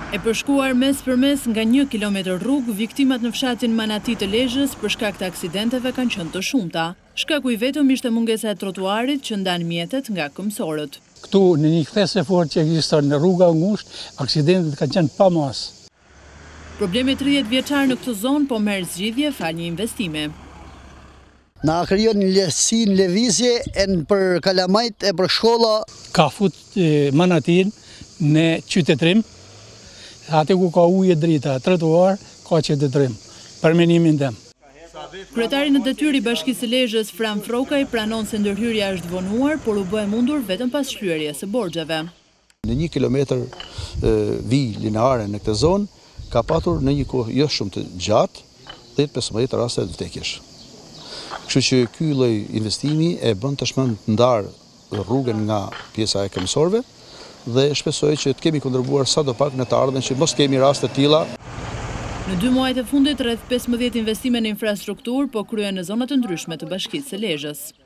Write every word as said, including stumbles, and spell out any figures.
E përshkuar mes për mes nga një kilometër rrugë, viktimat në fshatin Manati të Lezhës për shkak të aksidenteve kanë qenë të shumta. Shkaku i vetëm ishte mungesa e trotuarit që ndan mjetet nga këmbësorët. Këtu në një kthes e fortë që ekziston në rruga ngushtë, aksidentet kanë qenë pa mas. Problemi tridhjetë vjeçar në këtë zonë po merr zgjidhje fal një investime. Na krijon një lehtësi në lëvizje e për kalamajt e për shkolla. Ka fut e, Manatin në qytetrim. Atë ku ka ujë drita, trotuar, ka qytetrim. Për menimin tim. Kryetari në detyrë i Bashkisë së Lezhës, Fram Frokaj, pranon se ndërhyrja është vonuar, por u bë e mundur vetëm pas shlyerjes së borxheve. Në një kilometër vi lineare në këtë zonë, ka patur në një kohë jo shumë të gjatë, deri pesëmbëdhjetë raste të vdekjesh. Kështu që ky lloj investimi e bën tashmë të ndarë rrugën nga pjesa e këmbësorëve dhe shpresoj që të kemi kontribuar sadopak në të ardhmen që mos kemi raste të tilla. Në dy muajt e fundit rreth pesëmbëdhjetë investime në infrastrukturë po kryen në zona të ndryshme të Bashkisë së Lezhës.